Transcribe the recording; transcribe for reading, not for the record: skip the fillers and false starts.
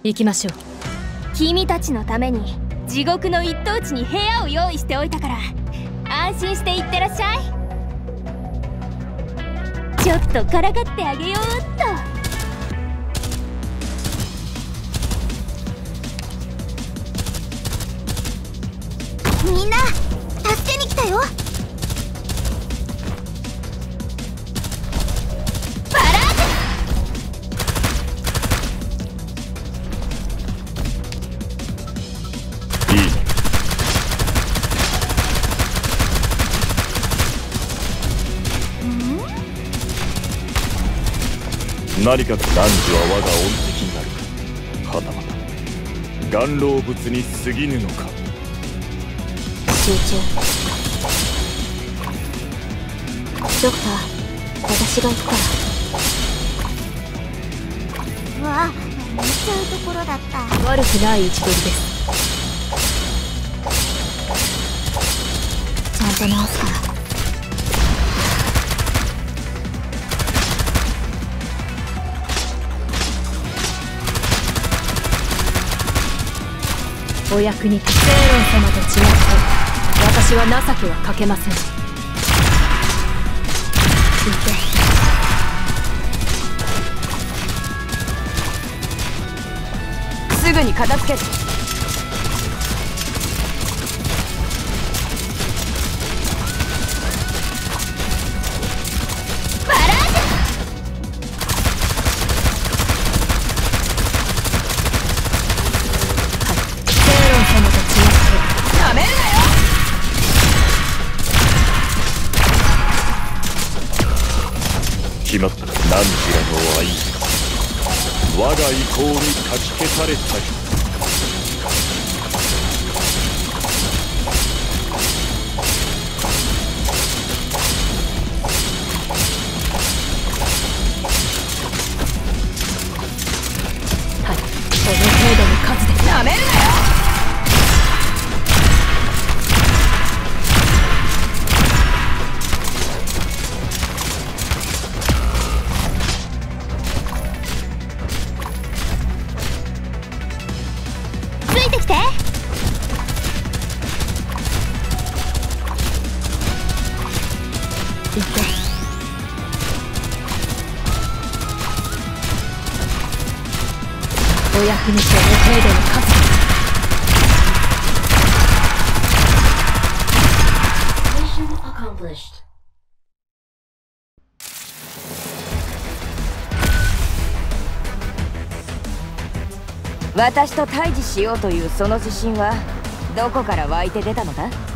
行きましょう。 君たちのために地獄の一等地に部屋を用意しておいたから安心して行ってらっしゃい。ちょっとからかってあげようっと。みんな助けに来たよ。バラージいいね。何か男女は我が恩敵になるか、はたまた顔老物に過ぎぬのか。 集中。ドクター、私が行くから。うわ、見ちゃうところだった。 悪くない位置取りです。 ちゃんと直すから。 お役に立つ。セイロン様と違って私は情けはかけません。行け。すぐに片付ける。 バラージュ。 なめるなよ。 決まった。何時らの愛、我が意向にかき消されたり。 はい、この程度の数でなめるなよ。 ついてきて。 行け。お役に立つ程度の数。 私と対峙しようというその自信はどこから湧いて出たのだ？